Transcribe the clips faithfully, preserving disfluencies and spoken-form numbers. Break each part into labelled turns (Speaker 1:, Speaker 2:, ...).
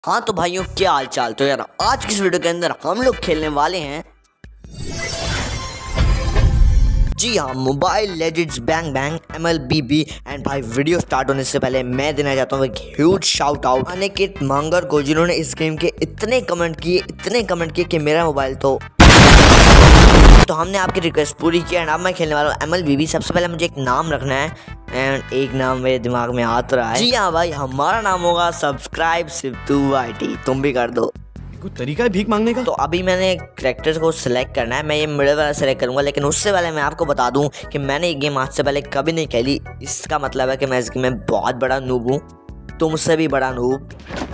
Speaker 1: हाँ तो भाइयों, क्या हाल चाल। तो यार आज की इस वीडियो के अंदर हम लोग खेलने वाले हैं, जी हाँ, mobile legends bang bang M L B B. And भाई वीडियो स्टार्ट होने से पहले मैं देना चाहता हूँ एक huge shout out Aniket Mangar को, जिन्होंने इस गेम के इतने कमेंट किए इतने कमेंट किए कि मेरा मोबाइल तो तो हमने आपकी रिक्वेस्ट पूरी की। एंड अब मैं खेलने वाला हूँ एम एल बी बी। सबसे पहले मुझे एक नाम रखना है एंड एक नाम मेरे दिमाग में आ तो रहा है। जी हाँ भाई, हमारा नाम होगा सब्सक्राइब सिद्धू आई टी। तुम भी कर दो।
Speaker 2: कोई तरीका है भीख मांगने का?
Speaker 1: तो अभी मैंने कैरेक्टर को सिलेक्ट करना है। मैं ये मिडिल वाला सिलेक्ट करूंगा, लेकिन उससे पहले मैं आपको बता दूं कि मैंने ये गेम आज से पहले कभी नहीं खेली। इसका मतलब है कि मैं इस गेम में बहुत बड़ा नूब हूँ, तुमसे भी बड़ा नूब।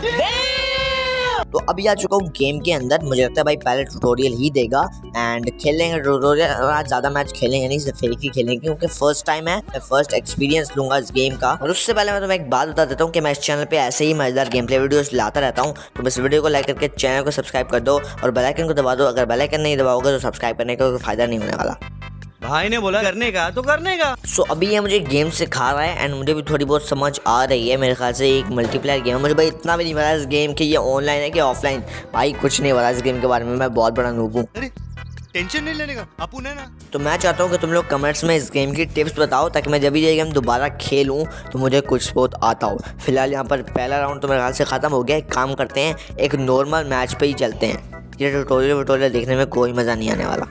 Speaker 1: तो अभी आ चुका हूँ गेम के अंदर। मुझे लगता है भाई पहले ट्यूटोरियल ही देगा एंड खेलेंगे ट्यूटोरियल। आज ज़्यादा मैच खेलेंगे नहीं, सिर्फ एक ही खेलेंगे क्योंकि फर्स्ट टाइम है। मैं फर्स्ट एक्सपीरियंस लूंगा इस गेम का। और उससे पहले मैं तुम्हें एक बात बता देता हूँ कि मैं इस चैनल पे ऐसे ही मजेदार गेम प्ले वीडियोस लाता रहता हूँ। तो इस वीडियो को लाइक करके चैनल को सब्सक्राइब कर दो और बेल आइकन को दबा दो। अगर बेल आइकन नहीं दबाओगे तो सब्सक्राइब करने का कोई फायदा नहीं होने वाला।
Speaker 2: भाई ने बोला करने का तो करने का।
Speaker 1: सो so, अभी ये मुझे गेम सिखा रहा है एंड मुझे भी थोड़ी बहुत समझ आ रही है। मेरे ख्याल से एक मल्टीप्लेयर गेम है। मुझे भाई इतना भी नहीं पता इस गेम कि ये ऑनलाइन है कि ऑफलाइन। भाई कुछ नहीं पता इस गेम के बारे में। मैं बहुत बड़ा नूब हूँ।
Speaker 2: अरे टेंशन नहीं लेने का, अपुन है ना।
Speaker 1: तो मैं चाहता हूँ कि तुम लोग कमेंट्स में इस गेम की टिप्स बताओ, ताकि मैं जब भी ये गेम दोबारा खेलूँ तो मुझे कुछ बहुत आता हो। फिलहाल यहाँ पर पहला राउंड तो मेरे ख्याल से ख़त्म हो गया। एक काम करते हैं, एक नॉर्मल मैच पे ही चलते हैं। ये ट्यूटोरियल वटोरियल देखने में कोई मज़ा नहीं आने वाला।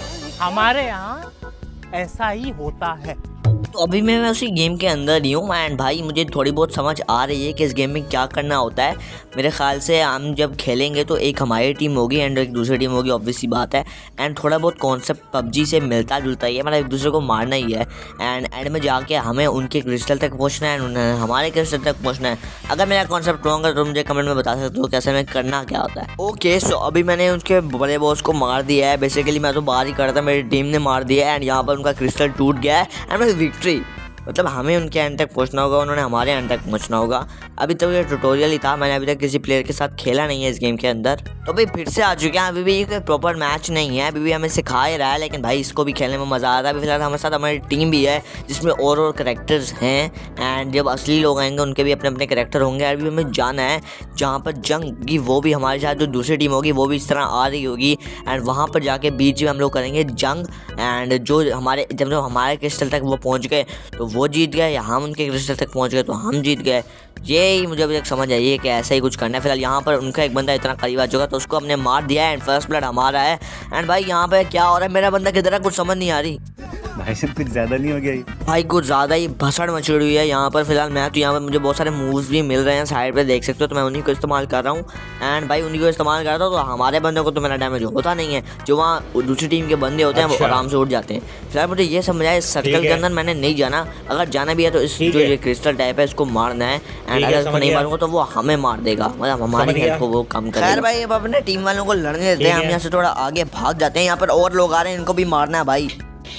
Speaker 3: हमारे यहाँ ऐसा ही होता है।
Speaker 1: तो अभी मैं मैं उसी गेम के अंदर ही हूँ एंड भाई मुझे थोड़ी बहुत समझ आ रही है कि इस गेम में क्या करना होता है। मेरे ख्याल से हम जब खेलेंगे तो एक हमारी टीम होगी एंड एक दूसरी टीम होगी, ऑब्वियस सी बात है। एंड थोड़ा बहुत कॉन्सेप्ट पबजी से मिलता जुलता ही है, मतलब एक दूसरे को मारना ही है। एंड एंड में जाके हमें उनके क्रिस्टल तक पहुँचना है, उन्हें हमारे क्रिस्टल तक पहुँचना है। अगर मेरा कॉन्सेप्ट रॉन्ग है तो मुझे कमेंट में बता सकते हो कैसे में करना क्या होता है। ओके सो अभी मैंने उनके बड़े बॉस को मार दिया है। बेसिकली मैं तो बाहर ही कर रहा था, मेरी टीम ने मार दिया है एंड यहाँ पर उनका क्रिस्टल टूट गया है एंड मेरी विक्ट्री। मतलब हमें उनके एंड तक पहुंचना होगा, उन्होंने हमारे एंड तक पहुंचना होगा। अभी तो ये ट्यूटोरियल ही था, मैंने अभी तक किसी प्लेयर के साथ खेला नहीं है इस गेम के अंदर। तो भाई फिर से आ चुके हैं। अभी भी ये कोई प्रॉपर मैच नहीं है, अभी भी हमें सिखा ही रहा है, लेकिन भाई इसको भी खेलने में मज़ा आ रहा है। अभी फिलहाल हमारे साथ हमारी टीम भी है जिसमें और और करेक्टर्स हैं एंड जब असली लोग आएंगे उनके भी अपने अपने करेक्टर होंगे। अभी हमें जाना है जहाँ पर जंग की, वो भी हमारे साथ जो दूसरी टीम होगी वो भी इस तरह आ रही होगी एंड वहाँ पर जाके बीच में हम लोग करेंगे जंग। एंड जो हमारे जब जो हमारे क्रिस्टल तक वो पहुँच गए तो वो जीत गए, हम उनके क्रिस्टल तक पहुंच गए तो हम जीत गए। ये ही मुझे अभी तक समझ आई है कि ऐसा ही कुछ करना है। फिलहाल यहाँ पर उनका एक बंदा इतना करीब आ चुका तो उसको हमने मार दिया एंड फर्स्ट ब्लड हमारा है। एंड भाई यहाँ पे क्या हो रहा है, मेरा बंदा किधर है, कुछ समझ नहीं आ रही।
Speaker 2: भाई से कुछ ज्यादा नहीं हो गया ये?
Speaker 1: भाई कुछ ज़्यादा ही भसड़ मची हुई है यहाँ पर। फिलहाल मैं तो यहाँ पर मुझे बहुत सारे मूव्स भी मिल रहे हैं साइड पे, देख सकते हो। तो मैं उन्हीं को इस्तेमाल कर रहा हूँ एंड भाई उन्हीं को इस्तेमाल कर रहा हूँ। तो हमारे बंदे को तो मेरा डैमेज होता नहीं है, जो वहाँ दूसरी टीम के बंदे होते हैं वो आराम से उठ जाते हैं। फिलहाल मुझे ये समझ आया, इस सर्कल के अंदर मैंने नहीं जाना। अगर जाना भी है तो इस जो ये क्रिस्टल टाइप है इसको मारना है एंड अगर इसको नहीं मारूंगा तो वो हमें मार देगा, मतलब हमारी हेल्थ को वो कम करेगा। खैर भाई अब अपने टीम वालों को लड़ने देते हैं, हम यहाँ से थोड़ा आगे भाग जाते हैं। यहाँ पर और लोग आ रहे हैं, इनको भी मारना है भाई।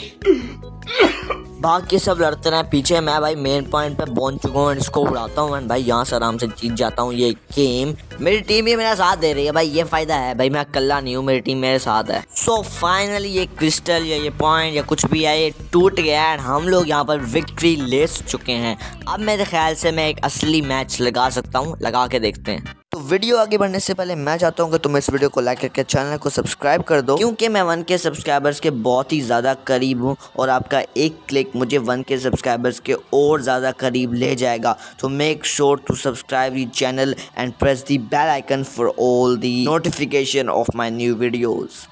Speaker 1: भाग के सब लड़ते रहे पीछे। मैं भाई मेन पॉइंट पे पहुंच चुका हूँ, इसको उड़ाता हूँ एंड भाई यहाँ से आराम से जीत जाता हूँ ये गेम। मेरी टीम भी मेरा साथ दे रही है भाई, ये फायदा है भाई, मैं अकेला नहीं हूँ, मेरी टीम मेरे साथ है। सो so, फाइनली ये क्रिस्टल या ये पॉइंट या कुछ भी है ये टूट गया एंड हम लोग यहाँ पर विक्ट्री ले चुके हैं। अब मेरे ख्याल से मैं एक असली मैच लगा सकता हूँ, लगा के देखते हैं। तो वीडियो आगे बढ़ने से पहले मैं चाहता हूँ कि तुम इस वीडियो को लाइक करके चैनल को सब्सक्राइब कर दो, क्योंकि मैं वन के सब्सक्राइबर्स के बहुत ही ज़्यादा करीब हूँ और आपका एक क्लिक मुझे वन के सब्सक्राइबर्स के और ज़्यादा करीब ले जाएगा। तो make sure to subscribe the channel and press the bell icon for all the notification of my new videos.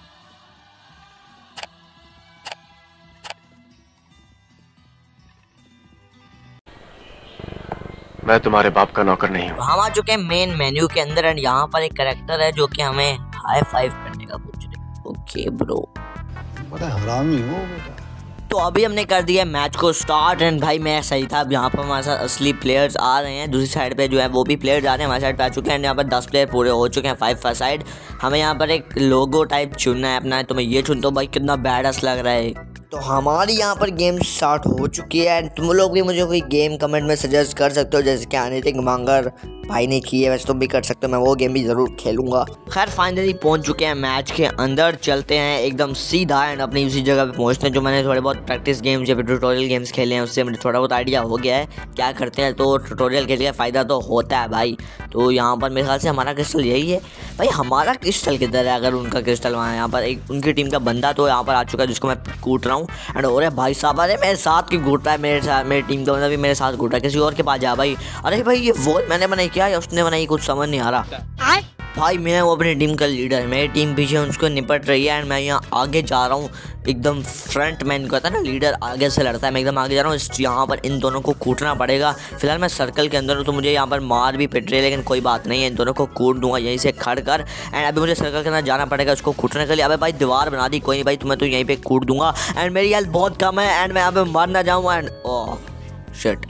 Speaker 4: मैं तुम्हारे बाप का नौकर नहीं हूँ।
Speaker 1: हम आ चुके हैं मेन मेन्यू के अंदर एंड यहाँ पर एक कैरेक्टर है जो कि हमें हाई फाइव करने का पूछ रहे हैं। ओके ब्रो,
Speaker 5: बड़ा हरामी हो बेटा।
Speaker 1: तो अभी हमने कर दिया मैच को स्टार्ट एंड भाई मैं सही था। अब यहाँ पर हमारे साथ असली प्लेयर्स आ रहे हैं, दूसरी साइड पे जो है वो भी प्लेयर्स आ रहे हैं, हमारे साइड पे आ चुके हैं। यहाँ पर दस प्लेयर पूरे हो चुके हैं, फाइव फर्स्ट साइड। हमें यहाँ पर एक लोगो टाइप चुनना है अपना, तो मैं ये चुनता हूँ भाई, कितना बैडस लग रहा है। तो हमारी यहाँ पर गेम स्टार्ट हो चुकी है एंड तुम लोग भी मुझे कोई गेम कमेंट में सजेस्ट कर सकते हो, जैसे कि एनीथिंग मांगर भाई ने की है, वैसे तुम भी कर सकते हो, मैं वो गेम भी ज़रूर खेलूंगा। खैर फाइनली पहुंच चुके हैं मैच के अंदर, चलते हैं एकदम सीधा एंड अपनी उसी जगह पे पहुंचते हैं जो मैंने थोड़े बहुत प्रैक्टिस गेम्स या फिर ट्यूटोरियल गेम्स खेले हैं, उससे मुझे थोड़ा बहुत आइडिया हो गया है क्या करते हैं। तो ट्यूटोरियल खेल के फ़ायदा तो होता है भाई। तो यहाँ पर मेरे ख्याल से हमारा क्रिस्टल यही है भाई। हमारा क्रिस्टल किधर है? अगर उनका क्रिस्टल वहाँ है, यहाँ पर एक उनकी टीम का बंदा तो यहाँ पर आ चुका है जिसको मैं कूट रहा हूँ एंड और भाई साहब अरे मेरे साथ की घूटता है, मेरे साथ मेरी टीम का बंदा भी मेरे साथ घूटा है, किसी और के पास जा भाई। अरे भाई ये वो मैंने बनाई क्या या उसने बनाई, कुछ समझ नहीं आ रहा भाई। मैं वो अपनी टीम का लीडर, मेरी टीम पीछे उसको निपट रही है एंड मैं यहाँ आगे जा रहा हूँ एकदम फ्रंट मैन कहता है ना, लीडर आगे से लड़ता है, मैं एकदम आगे जा रहा हूँ। यहाँ पर इन दोनों को कूटना पड़ेगा। फिलहाल मैं सर्कल के अंदर हूँ तो मुझे यहाँ पर मार भी पिट रही है, लेकिन कोई बात नहीं है, इन दोनों को कूट दूंगा यहीं से खड़ कर। एंड अभी मुझे सर्कल के अंदर जाना पड़ेगा उसको कूटने के लिए। अबे भाई दीवार बना दी, कोई नहीं भाई तुम्हें तो यहीं पर कूट दूंगा एंड मेरी हेल्थ बहुत कम है एंड मैं यहाँ पे मर ना जाऊँ एंड ओह शिट।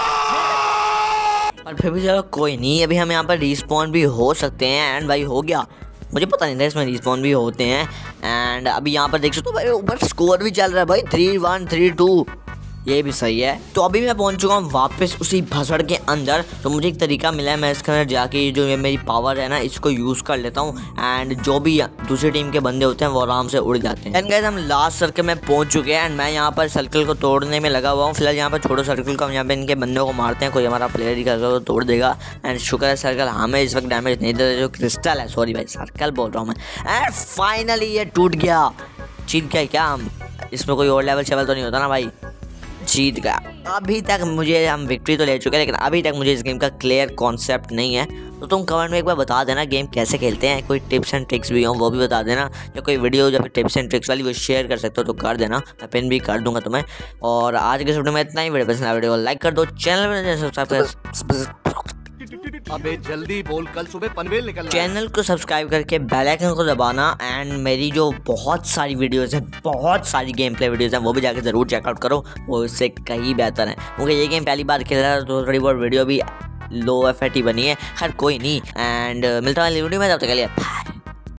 Speaker 1: और फिर भी चलो कोई नहीं, अभी हम यहाँ पर रिस्पॉन भी हो सकते हैं एंड भाई हो गया, मुझे पता नहीं था इसमें रिस्पॉन भी होते हैं। एंड अभी यहाँ पर देख सकते हो भाई ऊपर स्कोर भी चल रहा है भाई, थ्री वन थ्री टू, ये भी सही है। तो अभी मैं पहुंच चुका हूँ वापस उसी भसड़ के अंदर। तो मुझे एक तरीका मिला है, मैं इसके अंदर जाके जो ये मेरी पावर है ना इसको यूज़ कर लेता हूँ एंड जो भी दूसरी टीम के बंदे होते हैं वो आराम से उड़ जाते हैं। एंड गाइस हम लास्ट सर्कल में पहुंच चुके हैं एंड मैं यहाँ पर सर्कल को तोड़ने में लगा हुआ हूँ। फिलहाल यहाँ पर छोड़ो सर्कल को, हम यहाँ पे इनके बंदों को मारते हैं, कोई हमारा प्लेयर ही करके तो तोड़ देगा। एंड शुक्र है सर्कल हमें इस वक्त डैमेज नहीं देता, जो क्रिस्टल है, सॉरी भाई सर्कल बोल रहा हूँ मैं। एंड फाइनली ये टूट गया, जीत गया क्या हम? इसमें कोई और लेवल शेवल तो नहीं होता ना भाई? जीत गया। अभी तक मुझे हम विक्ट्री तो ले चुके हैं, लेकिन अभी तक मुझे इस गेम का क्लियर कॉन्सेप्ट नहीं है। तो तुम कमेंट में एक बार बता देना गेम कैसे खेलते हैं, कोई टिप्स एंड ट्रिक्स भी हो वो भी बता देना, या कोई वीडियो जब टिप्स एंड ट्रिक्स वाली वो शेयर कर सकते हो तो कर देना, मैं पिन भी कर दूंगा तुम्हें। और आज के वीडियो में इतना ही, वीडियो पसंद आया वीडियो को लाइक कर दो, चैनल में सब्सक्राइब
Speaker 2: अबे जल्दी बोल, कल सुबह पनवेल निकलना है।
Speaker 1: चैनल को सब्सक्राइब करके बेल आइकन को दबाना एंड मेरी जो बहुत सारी वीडियोस हैं, बहुत सारी गेम प्ले वीडियोस हैं वो भी जाके ज़रूर चेकआउट करो, वो इससे कहीं बेहतर है क्योंकि ये गेम पहली बार खेल रहा है तो थोड़ी बहुत वीडियो भी लो एफ बनी है। खैर कोई नहीं एंड मिलता है वीडियो में, तब तक के लिए।